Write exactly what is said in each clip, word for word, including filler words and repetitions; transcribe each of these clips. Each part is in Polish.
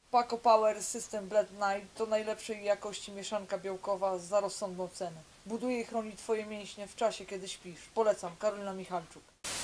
Paco Power System Blend Night to najlepszej jakości mieszanka białkowa za rozsądną cenę. Buduje i chroni Twoje mięśnie w czasie, kiedy śpisz. Polecam. Karolina Michalczuk.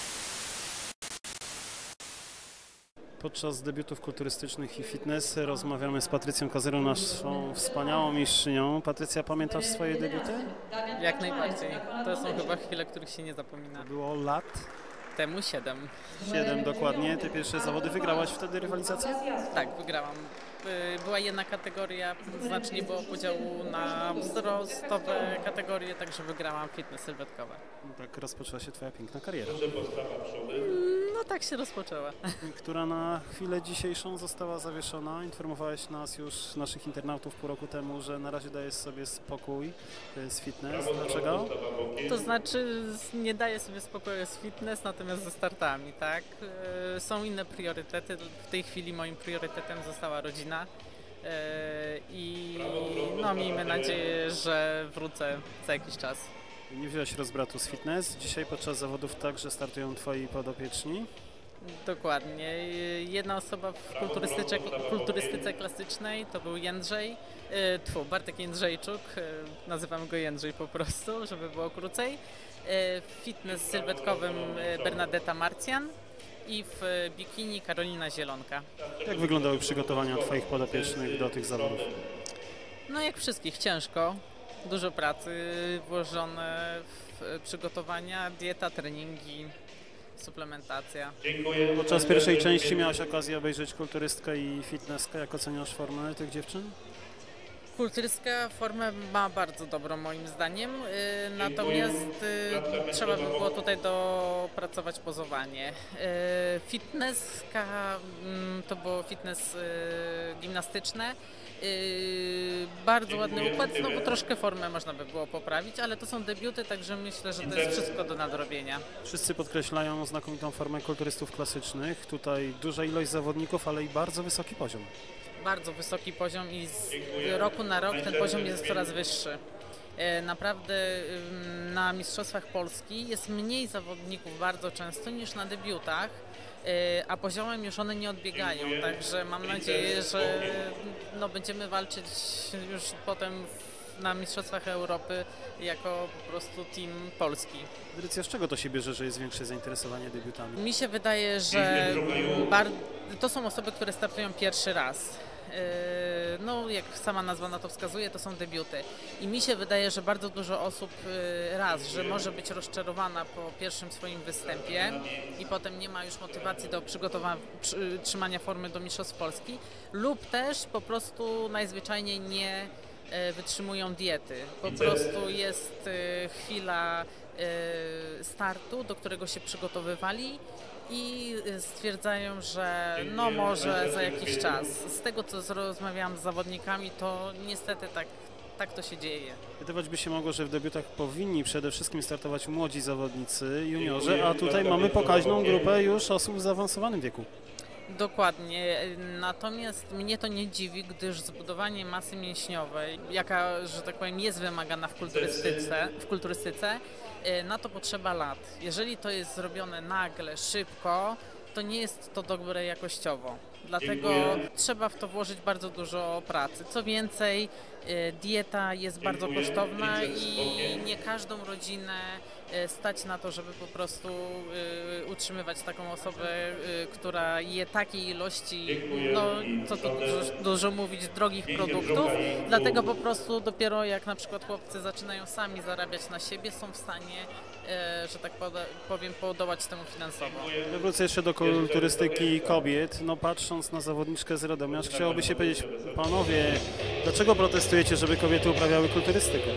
Podczas debiutów kulturystycznych i fitness rozmawiamy z Patrycją Kozyrą, naszą wspaniałą mistrzynią. Patrycja, pamiętasz swoje debiuty? Jak najbardziej. To są chyba chwile, których się nie zapomina. To było lat? Temu siedem. Siedem dokładnie. Te pierwsze zawody wygrałaś wtedy rywalizację? Tak, wygrałam. Była jedna kategoria, znacznie było podziału na wzrostowe kategorie, także wygrałam fitness sylwetkowe. No tak rozpoczęła się Twoja piękna kariera. No tak się rozpoczęła. Która na chwilę dzisiejszą została zawieszona. Informowałeś nas już, naszych internautów, pół roku temu, że na razie dajesz sobie spokój z fitness. Dlaczego? To znaczy nie daję sobie spokoju z fitness, natomiast ze startami, tak? Są inne priorytety. W tej chwili moim priorytetem została rodzina. I no, miejmy nadzieję, że wrócę za jakiś czas. Nie wziąłeś rozbratu z fitness. Dzisiaj podczas zawodów także startują Twoi podopieczni. Dokładnie. Jedna osoba w kulturystyce, kulturystyce klasycznej to był Jędrzej, tfu, Bartek Jędrzejczuk, nazywamy go Jędrzej po prostu, żeby było krócej. W fitness sylwetkowym Bernadetta Marcjan i w bikini Karolina Zielonka. Jak wyglądały przygotowania Twoich podopiecznych do tych zawodów? No jak wszystkich, ciężko. Dużo pracy włożone w przygotowania, dieta, treningi, suplementacja. Podczas pierwszej części miałaś okazję obejrzeć kulturystkę i fitnesskę. Jak oceniasz formę tych dziewczyn? Kulturystka formę ma bardzo dobrą moim zdaniem, natomiast trzeba by było tutaj dopracować pozowanie. Fitnesska to było fitness gimnastyczne. Bardzo ładny układ, no bo troszkę formę można by było poprawić, ale to są debiuty, także myślę, że to jest wszystko do nadrobienia. Wszyscy podkreślają znakomitą formę kulturystów klasycznych. Tutaj duża ilość zawodników, ale i bardzo wysoki poziom. Bardzo wysoki poziom i z roku na rok ten poziom jest coraz wyższy. Naprawdę na Mistrzostwach Polski jest mniej zawodników bardzo często niż na debiutach, a poziomem już one nie odbiegają, także mam nadzieję, że no, będziemy walczyć już potem na Mistrzostwach Europy jako po prostu team polski. Patrycja, z czego to się bierze, że jest większe zainteresowanie debiutami? Mi się wydaje, że bar- to są osoby, które startują pierwszy raz. No, jak sama nazwa na to wskazuje, to są debiuty. I mi się wydaje, że bardzo dużo osób raz, że może być rozczarowana po pierwszym swoim występie i potem nie ma już motywacji do przygotowania, trzymania formy do Mistrzostw Polski, lub też po prostu najzwyczajniej nie wytrzymują diety. Po prostu jest chwila startu, do którego się przygotowywali i stwierdzają, że no może za jakiś czas. Z tego, co rozmawiałam z zawodnikami, to niestety tak, tak to się dzieje. Wydawać by się mogło, że w debiutach powinni przede wszystkim startować młodzi zawodnicy, juniorzy, a tutaj mamy pokaźną grupę już osób w zaawansowanym wieku. Dokładnie, natomiast mnie to nie dziwi, gdyż zbudowanie masy mięśniowej, jaka, że tak powiem, jest wymagana w kulturystyce, w kulturystyce, na to potrzeba lat. Jeżeli to jest zrobione nagle, szybko, to nie jest to dobre jakościowo. Dlatego Dziękuję. Trzeba w to włożyć bardzo dużo pracy. Co więcej, dieta jest Dziękuję. bardzo kosztowna i nie każdą rodzinę stać na to, żeby po prostu utrzymywać taką osobę, która je takiej ilości, no co tu dużo, dużo mówić, drogich produktów. Dlatego po prostu dopiero jak na przykład chłopcy zaczynają sami zarabiać na siebie, są w stanie, że tak powiem, podołać temu finansowo. Ja wrócę jeszcze do kulturystyki kobiet. No patrząc na zawodniczkę z Radomia, chciałoby się powiedzieć, panowie, dlaczego protestujecie, żeby kobiety uprawiały kulturystykę?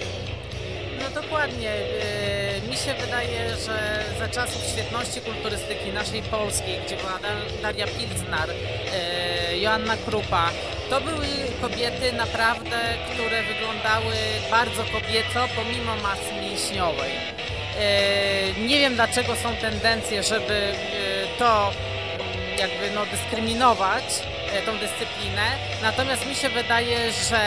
No dokładnie. Mi się wydaje, że za czasów świetności kulturystyki naszej polskiej, gdzie była Daria Pilznar, Joanna Krupa, to były kobiety naprawdę, które wyglądały bardzo kobieco, pomimo masy mięśniowej. Nie wiem, dlaczego są tendencje, żeby to jakby no, dyskryminować, tą dyscyplinę, natomiast mi się wydaje, że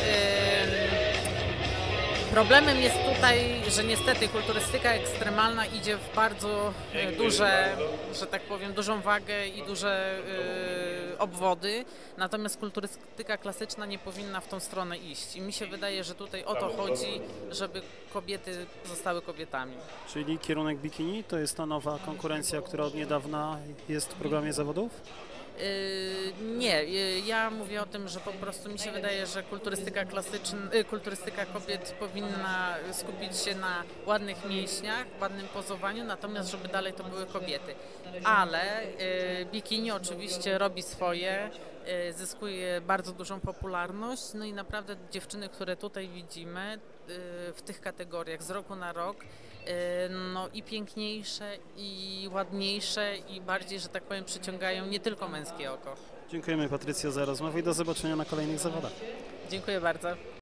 problemem jest tutaj, że niestety kulturystyka ekstremalna idzie w bardzo duże, że tak powiem, dużą wagę i duże y, obwody, natomiast kulturystyka klasyczna nie powinna w tą stronę iść. I mi się wydaje, że tutaj o to chodzi, żeby kobiety zostały kobietami. Czyli kierunek bikini to jest ta nowa konkurencja, która od niedawna jest w programie zawodów? Yy, Nie, yy, ja mówię o tym, że po prostu mi się wydaje, że kulturystyka klasyczna, yy, kulturystyka kobiet powinna skupić się na ładnych mięśniach, ładnym pozowaniu, natomiast żeby dalej to były kobiety. Ale yy, bikini oczywiście robi swoje, yy, zyskuje bardzo dużą popularność, no i naprawdę dziewczyny, które tutaj widzimy yy, w tych kategoriach z roku na rok, no i piękniejsze, i ładniejsze, i bardziej, że tak powiem, przyciągają nie tylko męskie oko. Dziękujemy Patrycjo za rozmowę i do zobaczenia na kolejnych zawodach. Dziękuję bardzo.